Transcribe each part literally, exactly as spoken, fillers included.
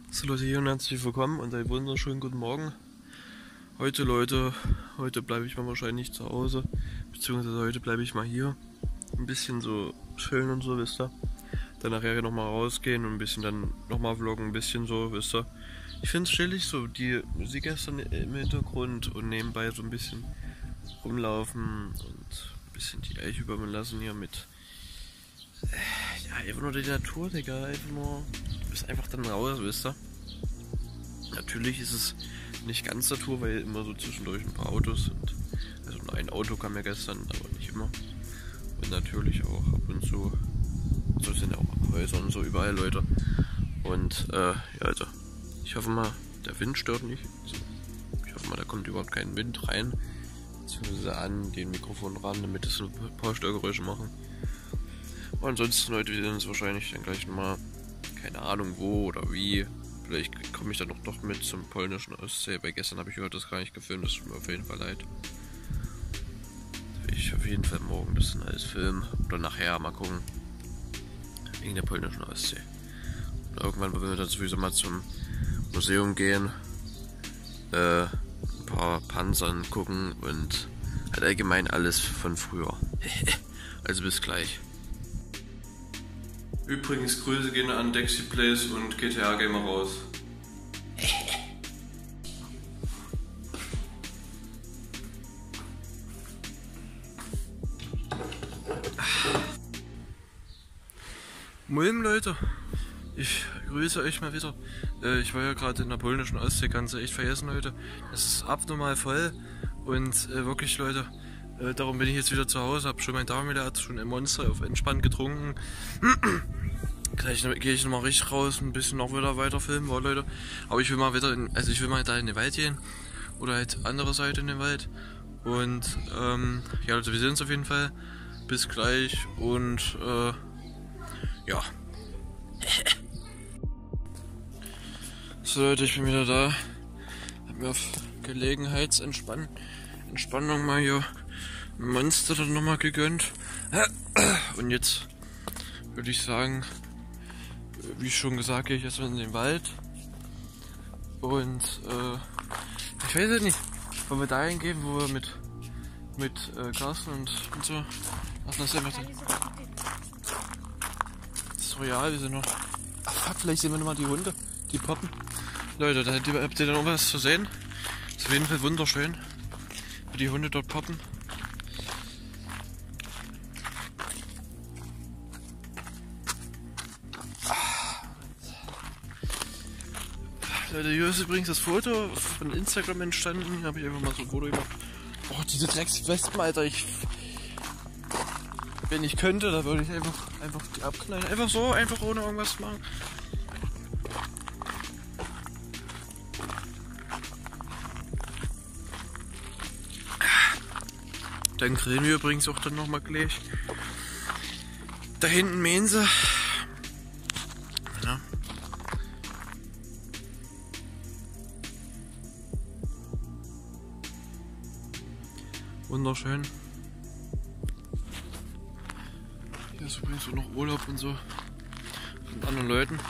So Leute, hier und herzlich willkommen und einen wunderschönen guten Morgen. Heute Leute, heute bleibe ich mal wahrscheinlich zu Hause, beziehungsweise heute bleibe ich mal hier. Ein bisschen so chillen und so, wisst ihr. Dann nachher nochmal rausgehen und ein bisschen dann nochmal vloggen, ein bisschen so, wisst ihr. Ich finde es chillig, so die Musik gestern im Hintergrund und nebenbei so ein bisschen rumlaufen und ein bisschen die Eiche übermalen lassen hier mit. Ja, einfach nur die Natur, Digga, einfach nur, du bist einfach dann raus, wisst ihr. Natürlich ist es nicht ganz Natur, weil immer so zwischendurch ein paar Autos sind. Also nur ein Auto kam ja gestern, aber nicht immer. Und natürlich auch ab und zu, so sind ja auch Häuser und so überall Leute. Und äh, ja, also, ich hoffe mal, der Wind stört nicht. Also, ich hoffe mal, da kommt überhaupt kein Wind rein, beziehungsweise an den Mikrofon ran, damit es ein paar Störgeräusche machen. Und ansonsten heute wir sehen uns wahrscheinlich dann gleich nochmal, keine Ahnung wo oder wie. Vielleicht komme ich dann noch doch mit zum polnischen Ostsee, weil gestern habe ich gehört, das gar nicht gefilmt, das tut mir auf jeden Fall leid. Das will ich auf jeden Fall morgen das dann alles filmen oder nachher mal gucken. Wegen der polnischen Ostsee. Und irgendwann wollen wir dann sowieso mal zum Museum gehen, äh, ein paar Panzern gucken und halt allgemein alles von früher. Also bis gleich. Übrigens, Grüße gehen an Dexy Plays und G T A Gamer raus. Mulm, Leute. Ich grüße euch mal wieder. Äh, ich war ja gerade in der polnischen Ostsee, ganz echt vergessen, Leute. Es ist abnormal voll und äh, wirklich, Leute. Äh, darum bin ich jetzt wieder zu Hause, habe schon mein Darmelader, schon ein Monster auf entspannt getrunken. Gleich gehe ich nochmal richtig raus, ein bisschen noch wieder weiter filmen, war Leute. Aber ich will mal wieder, in, also ich will mal da in den Wald gehen. Oder halt andere Seite in den Wald. Und ähm, ja Leute, wir sehen uns auf jeden Fall. Bis gleich und äh, ja. So Leute, ich bin wieder da. Hab mir auf Gelegenheitsentspannung Entspannung mal hier ein Monster dann nochmal gegönnt. Und jetzt würde ich sagen, wie schon gesagt, gehe ich erstmal in den Wald. Und äh, ich weiß ja nicht, wollen wir da hingehen, wo wir mit mit äh, Carsten und, und so. Ach, das ist einfach da. Das ist royal, wir sind noch. Ach fuck, vielleicht sehen wir nochmal die Hunde, die poppen. Leute, da habt ihr dann noch was zu sehen. Ist auf jeden Fall wunderschön, wie die Hunde dort poppen. Leute, hier ist übrigens das Foto von Instagram entstanden. Hier habe ich einfach mal so ein Foto gemacht. Oh, diese Dreckswespen, Alter. Ich, wenn ich könnte, da würde ich einfach, einfach die abknallen. Einfach so, einfach ohne irgendwas zu machen. Dann grillen wir übrigens auch dann nochmal gleich. Da hinten mähen sie. Ja. Wunderschön. Hier ist übrigens auch noch Urlaub und so von anderen Leuten.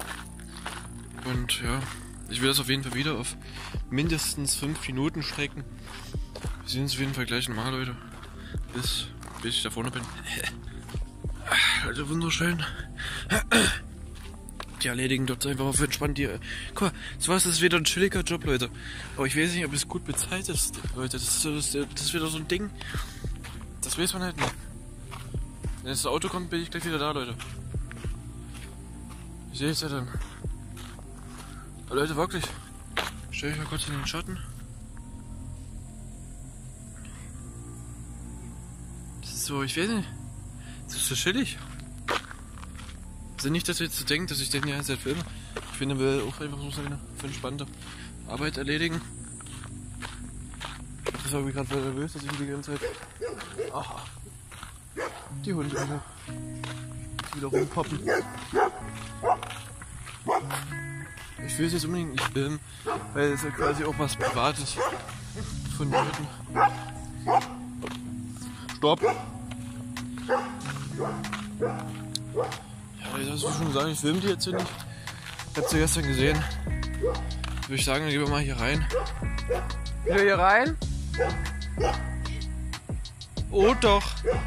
Und ja, ich will das auf jeden Fall wieder auf mindestens fünf Minuten strecken. Wir sehen uns auf jeden Fall gleich nochmal, Leute. Bis, bis ich da vorne bin. Also wunderschön. Die erledigen dort einfach auf entspannt die. Guck mal, sowas ist wieder ein chilliger Job, Leute. Aber ich weiß nicht, ob es gut bezahlt ist, Leute. Das ist, so, das ist wieder so ein Ding. Das weiß man halt nicht. Wenn jetzt das Auto kommt, bin ich gleich wieder da, Leute. Ich sehe es ja dann. Aber Leute, wirklich. Stell ich mal kurz in den Schatten. Das ist so, ich weiß nicht. Das ist so chillig. Also nicht, dass ihr jetzt so denkt, dass ich den die ganze Zeit filme. Ich finde, er will auch einfach so seine entspannte Arbeit erledigen. Das war mir gerade voll nervös, dass ich die ganze Zeit. Aha. Die Hunde wieder. Die wieder rumpoppen. Ich will es jetzt unbedingt nicht filmen, weil es ja quasi auch was Privates von Leuten. Stopp! Ja, das hast du schon gesagt, ich filme die jetzt hier nicht. Habt ihr gestern gesehen? Würde ich sagen, dann gehen wir mal hier rein. Wieder hier rein? Oh doch!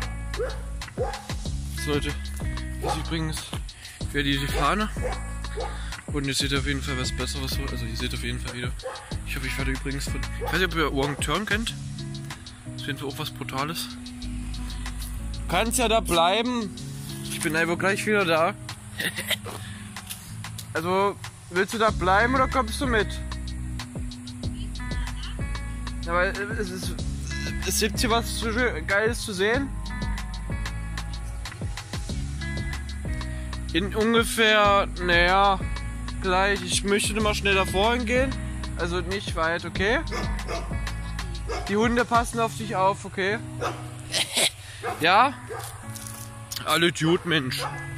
So, Leute, das ist übrigens wieder die, die Fahne. Und ihr seht auf jeden Fall was Besseres. Also ihr seht auf jeden Fall wieder. Ich hoffe, ich werde übrigens von... Ich weiß nicht, ob ihr Wrong Turn kennt. Das ist auf jeden Fall auch was Brutales. Du kannst ja da bleiben. Ich bin einfach gleich wieder da. Also, willst du da bleiben oder kommst du mit? Ja, weil es ist... Es gibt hier was zu, Geiles zu sehen. In ungefähr, naja, gleich. Ich möchte nur mal schnell davor hingehen. Also nicht weit, okay? Die Hunde passen auf dich auf, okay? Ja? Alle Dude, Mensch.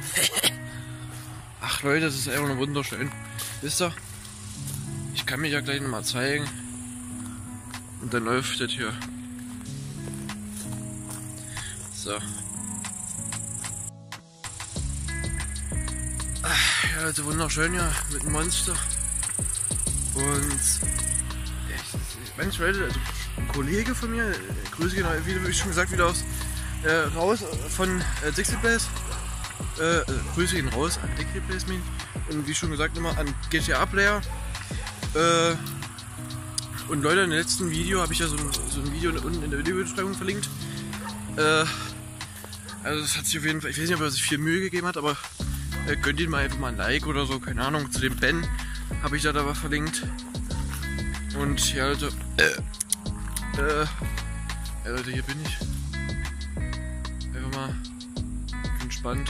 Ach Leute, das ist einfach nur wunderschön. Wisst ihr? Ich kann mich ja gleich nochmal zeigen. Und dann läuft das hier. So. Ja, also wunderschön ja, mit dem Monster. Und manchmal, also ein Kollege von mir, Grüße genau, wie ich schon gesagt, wieder aus, äh, raus von äh, Dixie Place. Äh, Grüße ihn raus an Dixie Place und wie schon gesagt immer an G T A Player. Äh, und Leute, im letzten Video habe ich ja so ein, so ein Video unten in der Videobeschreibung verlinkt. Äh, also das hat sich auf jeden Fall, ich weiß nicht, ob er sich viel Mühe gegeben hat, aber äh, gönnt ihn mal einfach mal ein Like oder so, keine Ahnung. Zu dem Ben habe ich da aber verlinkt. Und ja Leute, äh, äh, ja Leute, hier bin ich. Einfach mal entspannt.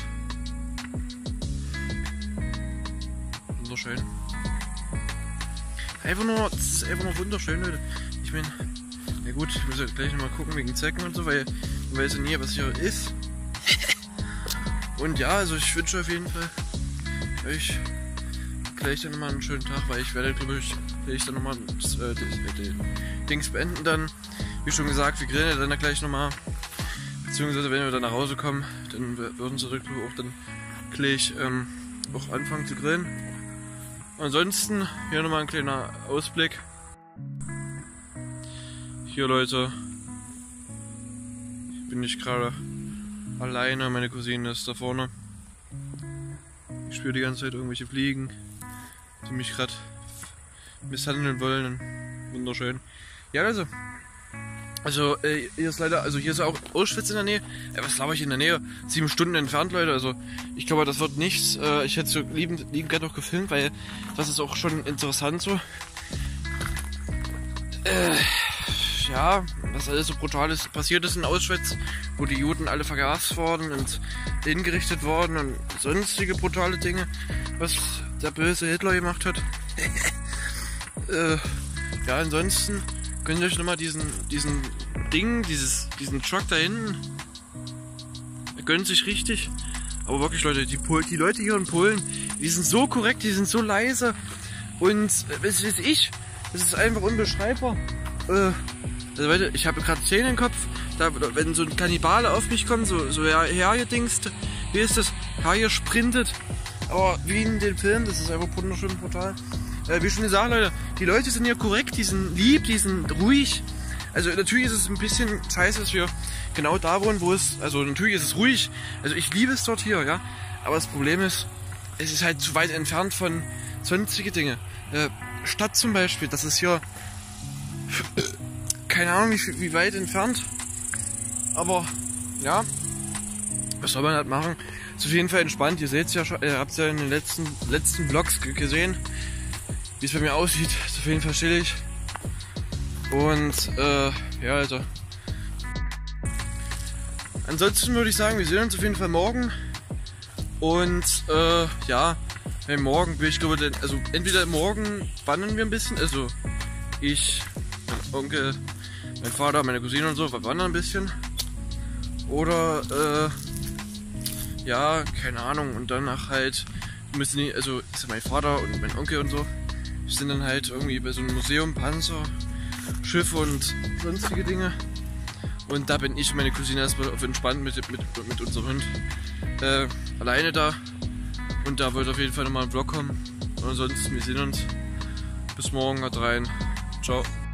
Wunderschön. Einfach nur, das ist einfach nur wunderschön, Leute. Ich meine, ja gut, ich muss ja gleich nochmal gucken wegen Zecken und so, weil man weiß ja nie, was hier ist. Und ja, also ich wünsche auf jeden Fall euch gleich dann nochmal einen schönen Tag, weil ich werde, glaube ich, gleich dann nochmal das, äh, das, das Dings beenden dann. Wie schon gesagt, wir grillen ja dann gleich nochmal. Beziehungsweise wenn wir dann nach Hause kommen, dann würden sie auch dann gleich ähm, auch anfangen zu grillen. Ansonsten hier nochmal ein kleiner Ausblick. Hier Leute, bin ich gerade alleine, meine Cousine ist da vorne. Ich spüre die ganze Zeit irgendwelche Fliegen, die mich gerade misshandeln wollen. Wunderschön. Ja, also. Also, äh, hier ist leider, also hier ist auch Auschwitz in der Nähe. Äh, was glaube ich in der Nähe? Sieben Stunden entfernt, Leute. Also, ich glaube, das wird nichts. Äh, ich hätte so liebend, liebend gerne noch gefilmt, weil das ist auch schon interessant so. Äh, ja, was alles so Brutales passiert ist in Auschwitz, wo die Juden alle vergast worden und hingerichtet worden und sonstige brutale Dinge, was der böse Hitler gemacht hat. äh, ja, ansonsten könnt ihr euch nochmal diesen, diesen Ding, dieses, diesen Truck da hinten, er gönnt sich richtig. Aber wirklich, Leute, die, Pol die Leute hier in Polen, die sind so korrekt, die sind so leise und äh, was weiß ich, das ist einfach unbeschreibbar. Äh, also Leute, ich habe gerade Zähne im Kopf, da, wenn so ein Kannibale auf mich kommt, so, so her, hergedingst, wie ist das, hergesprintet, aber wie in den Filmen, das ist einfach wunderschön brutal. Äh, wie schon gesagt, Leute, die Leute sind hier korrekt, die sind lieb, die sind ruhig. Also natürlich ist es ein bisschen scheiße, dass wir genau da wohnen, wo es, also natürlich ist es ruhig. Also ich liebe es dort hier, ja. Aber das Problem ist, es ist halt zu weit entfernt von sonstige Dinge. Äh, Stadt zum Beispiel, das ist hier, keine Ahnung wie, wie weit entfernt. Aber ja, was soll man halt machen? Ist auf jeden Fall entspannt. Ihr seht es ja schon, ihr habt es ja in den letzten, letzten Vlogs gesehen, wie es bei mir aussieht. Ist auf jeden Fall chillig. Und äh, ja, also. Ansonsten würde ich sagen, wir sehen uns auf jeden Fall morgen. Und äh, ja, hey, morgen will ich glaube, denn, also entweder morgen wandern wir ein bisschen, also ich, mein Onkel, mein Vater, meine Cousine und so, wir wandern ein bisschen. Oder äh, ja, keine Ahnung, und danach halt müssen die, also ist ja mein Vater und mein Onkel und so, wir sind dann halt irgendwie bei so einem Museum, Panzer, Schiffe und sonstige Dinge. Und da bin ich und meine Cousine erstmal auf entspannt mit, mit, mit unserem Hund äh, alleine da. Und da wird auf jeden Fall nochmal ein Vlog kommen. Und ansonsten, wir sehen uns. Bis morgen, haut rein. Ciao.